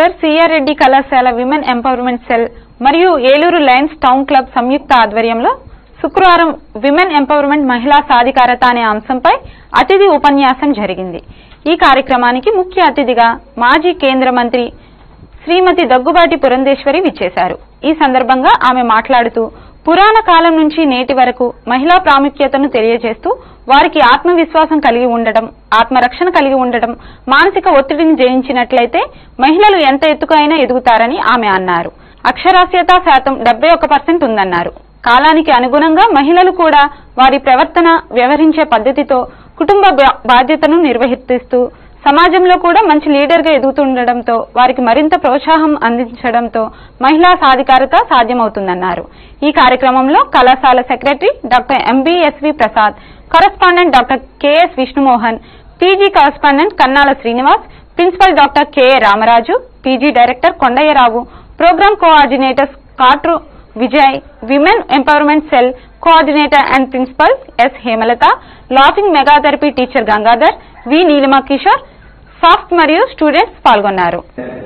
Nagar CR Reddy కళాశాల women empowerment cell మరియు Eluru lions town club సంయుక్త ఆధ్వర్యంలో శుక్రవారం విమెన్ ఎంపవర్మెంట్ మహిళా సాధికారత అనే అంశంపై అతిథి ఉపన్యాసం జరిగింది. ఈ కార్యక్రమానికి ముఖ్య అతిథిగా మాజీ కేంద్ర మంత్రి శ్రీమతి దగ్గుబాటి పురంధేశ్వరి విచ్చేశారు. ఈ సందర్భంగా ఆమె మాట్లాడుతూ పురాణ కాలం నుంచి నేటి వరకు మహిళా ప్రాముఖ్యతను తెలియజేస్తూ వారికి ఆత్మవిశ్వాసం కలిగి ఉండటం, ఆత్మరక్షణ కలిగి ఉండటం, మానసిక ఒత్తిడిని జయించినట్లయితే మహిళలు ఎంత ఎత్తుకైనా ఎదుగుతారని ఆమె అన్నారు. అక్షరాస్యత శాతం 71% ఉందన్నారు. కాలానికి అనుగుణంగా మహిళలు కూడా వారి ప్రవర్తన, వ్యవహరించే పద్ధతితో కుటుంబ బాధ్యతను నిర్వహిస్తూ సమాజంలో కూడా మంచి లీడర్గా ఎదుగుతుండటంతో వారికి మరింత ప్రోత్సాహం అందించడంతో మహిళా సాధికారత సాధ్యమవుతుందన్నారు. ఈ కార్యక్రమంలో కళాశాల secretary doctor MBSV Prasad, correspondent doctor KS Vishnumohan, PG correspondent Kannala Srinivas, principal doctor KA Ramaraju, PG director Kondayyarao, program coordinators Katru Vijay, women empowerment cell coordinator and principal S Hemalatha, laughing mega therapy teacher Gangadhar, V Neelima Kishore, సాఫ్ట్ మరియు స్టూడెంట్స్ పాల్గొన్నారు.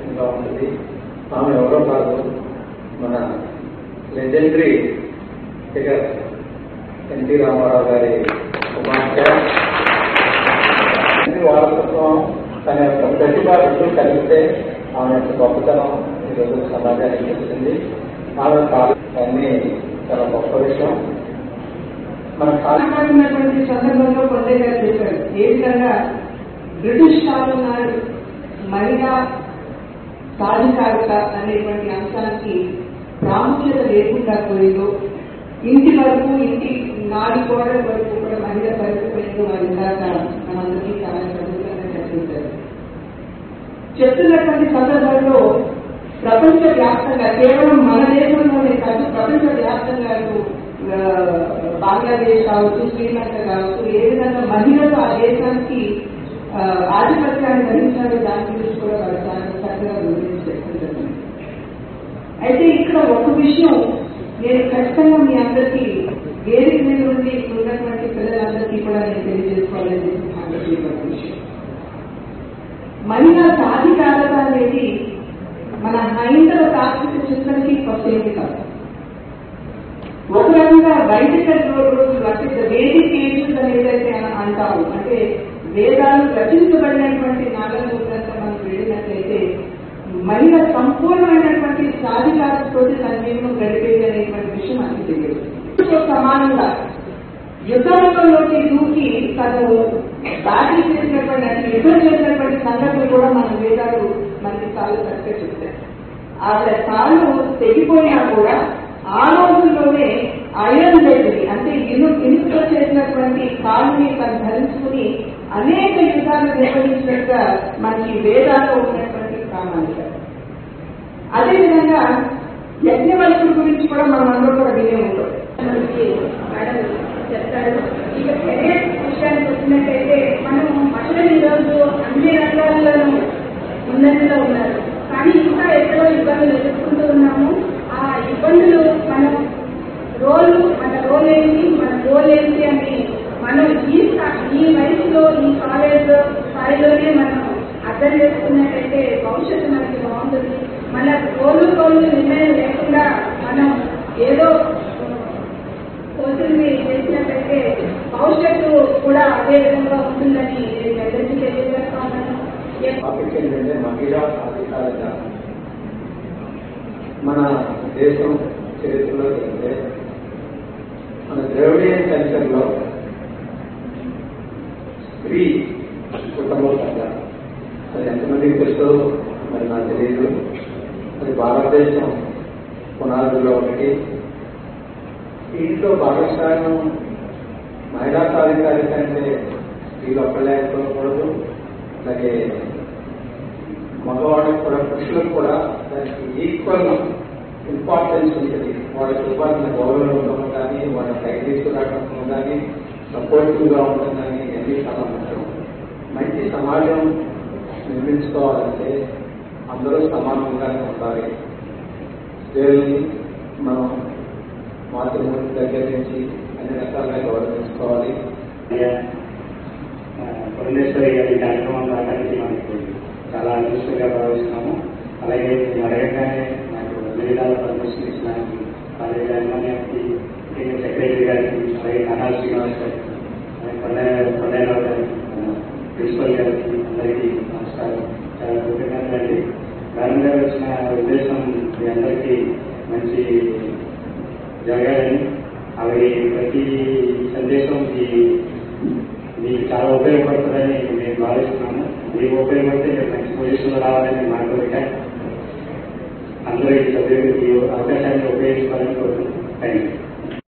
ఆమె యొక్క గొప్పతనం ఈరోజు సమాజానికి తెలిసింది. ఆమె అన్ని చాలా గొప్ప విషయం. మన కాలమైనటువంటి సందర్భంలో కొండయ్య గారు చెప్పారు ఏ విధంగా బ్రిటిష్ కాలం నాడు మహిళా సాధికారత అనేటువంటి అంశానికి ప్రాముఖ్యత లేకుండా పోయిందో, ఇంటి వరకు ఇంటి నాడి గోడల వరకు కూడా మహిళ పరిస్థితులు వారి ఇందాక మనందరికీ చాలా చదువుతంగా చర్చించారు. చెప్తున్నటువంటి సందర్భంలో ప్రపంచ వ్యాప్తంగా, కేవలం మన దేశంలోనే కాదు ప్రపంచ వ్యాప్తంగా బంగ్లాదేశ్ కావచ్చు, శ్రీలంక కావచ్చు, ఏ విధంగా మహిళలు ఆ దేశానికి ఆధిపత్యాన్ని ధరించారో దాని గురించి కూడా వాళ్ళు చాలా చక్కగా గురించి చెప్తుంటారు. అయితే ఇక్కడ ఒక విషయం నేను ఖచ్చితంగా మీ అందరికీ వేదిక మీద నుండి ఉన్నటువంటి పిల్లలందరికీ కూడా నేను తెలియజేసుకోవాలని భావించేటువంటి విషయం, మహిళా సాధికారత అనేది మన హైందవ తాత్విక చింతనకి కొత్తేమి కాదు. ఒక రకంగా బయట రోజులు అంటే వేదిక ఏజెస్ అనేదైతే అంటాము, అంటే వేదాలు రచించబడినటువంటి నాలుగు మనం వెళ్ళినట్లయితే మహిళ సంపూర్ణమైనటువంటి సాధికారతతో తన జీవనం గడిపేది అనేటువంటి విషయం మనకి తెలియదు. సమానంగా యుద్ధంలోకి దూకి తను దాడి చేసినటువంటి యుద్ధం చేసినటువంటి సంగతులు కూడా మన వేదాలు మనకి చాలా చక్కగా చెప్తారు. ఆవిడ కాళ్ళు తెగిపోయినా కూడా ఆ రోజుల్లోనే ఐరన్ చేసింది, అంటే ఇనుముతో చేసినటువంటి కాళ్ళని తను ధరించుకుని అనేక యుద్ధాలు నిర్వహించినట్టుగా మనకి వేదాల్లో ఉన్నటువంటి ప్రామాణిక. అదేవిధంగా యజ్ఞవల్కుల గురించి కూడా మనం అందరూ కూడా వినే ఉంటాం. మనకి మేడం చెప్తారు. ఇక కెరీర్ విషయానికి వచ్చినట్టయితే మనం మహిళలు ఈరోజు అన్ని రంగాల్లోనూ ఉన్నతిలో ఉన్నారు, కానీ ఇంకా ఎక్కడో ఇబ్బందులు ఎదుర్కొంటూ ఉన్నాము. ఆ ఇబ్బందులు మనం మన రోల్ ఏంటి, మన గోల్ ఏంటి అని మనం ఈ వయసులో ఈ కాలేజ్ స్థాయిలోనే మనం అర్థం చేసుకున్నట్టయితే భవిష్యత్తు మనకి బాగుంటుంది. మన రోలు నిర్ణయం లేకుండా మనం ఏదో కోచింగ్ చేసినట్టయితే భవిష్యత్తు కూడా అదే విధంగా ఉంటుందని నేను అందరికీ తెలియజేస్తా ఉన్నాను. మహిళా సాధికారత మన దేశం చరిత్రలో చెప్తే మన ద్రవిడియన్ కల్చర్లో స్త్రీ కుటుంబం కదా, అది ఎంతమందికి తెలుసు మరి నాకు తెలియదు. అది భారతదేశం పునాదుల్లో ఒకటి. ఇంట్లో భాగస్వామ్యం మహిళా సాధికారిత అంటే స్త్రీలు ఒక్కలేకపోకూడదు, అలాగే మగవాళ్ళకి కూడా పురుషులకు కూడా దానికి ఈక్వల్ ఇంపార్టెన్స్ ఉంటుంది. వాళ్ళకి ఇవ్వాల్సిన గౌరవం ఉండడం కానీ, వాళ్ళ పైకి తీసుకురావడం కానీ, సపోర్టివ్గా ఉండడం కానీ ఇవన్నీ చాలా ముఖ్యం. మంచి సమాజం నిర్మించుకోవాలంటే అందరూ సమానంగానే ఉండాలి. స్త్రీలని మనం మాతృమూర్తి దగ్గర నుంచి అన్ని రకాలుగా గౌరవించుకోవాలి. పురంధేశ్వరి గారి కార్యక్రమం రావడానికి మనకు చాలా అదృష్టంగా భావిస్తున్నాము. అలాగే నేను అడగగానే నాకు అన్ని విధాల పర్మిషన్ ఇచ్చడానికి కాలేజీ యాజమాన్యానికి సెక్రటరీ గారికి అలాగే కన్నాల్ శ్రీనివాస్ గారికి కొండరావు గారికి ప్రిన్సిపల్ గారికి అందరికీ నమస్కారం. చాలా కృతజ్ఞతలండి. మేడం గారు వచ్చిన ఉద్దేశం మీ అందరికీ మంచి జరగాలని, అవి ప్రతి సందేశం మీకు చాలా ఉపయోగపడుతుందని నేను భావిస్తున్నాను. మీకు ఉపయోగపడితే మీరు మంచి పొజిషన్లో రావాలని మాట్లాడక అందరూ ఈ అవకాశాన్ని ఉపయోగించుకోవాలని కోరుతున్నాను. Thank you.